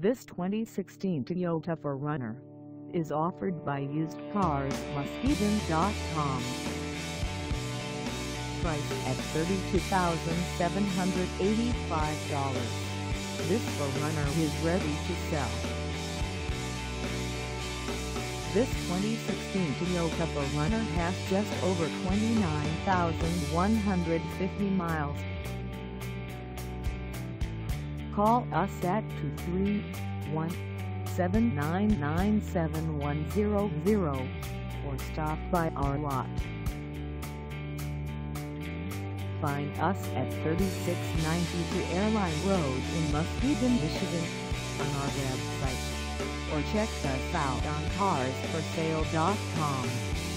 This 2016 Toyota 4Runner is offered by usedcarsmuskegon.com. Priced at $32,785, this 4Runner is ready to sell. This 2016 Toyota 4Runner has just over 29,150 miles. Call us at 231-799-7100 or stop by our lot. Find us at 3692 Airline Road in Muskegon, Michigan on our website, or check us out on carsforsale.com.